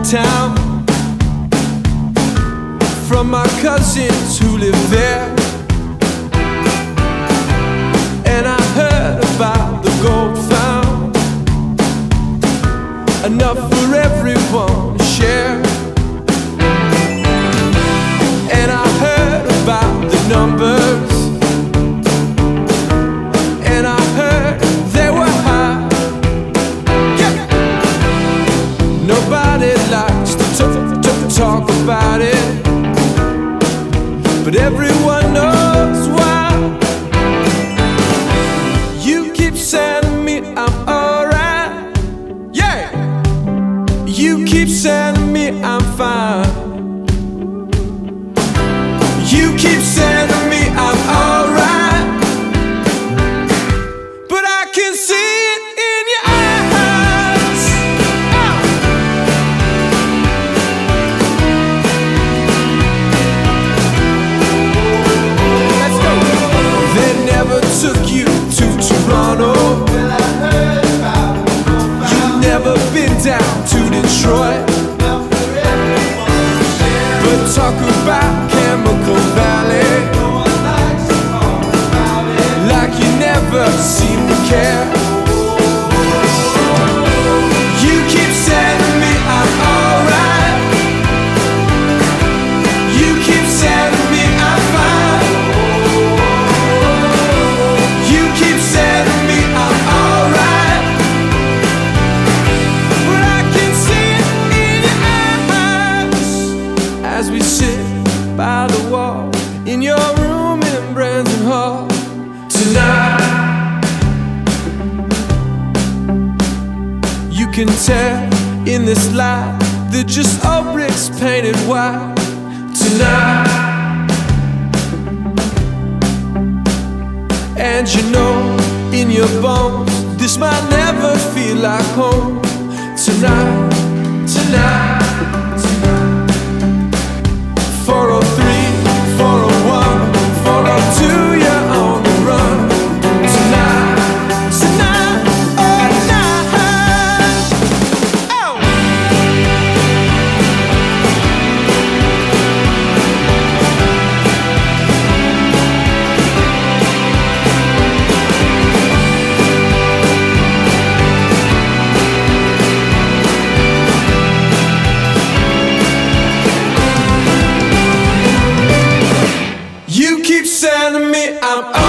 town from my cousins who live there, and I heard about the gold found, enough for everyone to share. And I heard about the numbers, and I heard they were high. Yeah. Nobody likes to talk about it, but everyone knows why. You keep sending me I'm alright. Yeah. You keep sending me I'm fine. You keep sending me I'm alright, but I can see it in your eyes. Let's go. They never took you to Toronto. Well, I heard about it. You've never been down to Detroit. But talk about Chemical Valley, no one likes to talk about it, like you never seem to care. You keep sending me I'm alright. You keep sending me I'm fine. You keep sending me I'm alright, but I can see it in your eyes as we sit by the wall in your room in Brandon Hall tonight. You can tell in this light they're just old bricks painted white tonight. And you know in your bones this might never feel like home tonight, tonight. 403, 401, 402, you're on the run tonight, tonight, oh night. Oh. You keep sending me I'm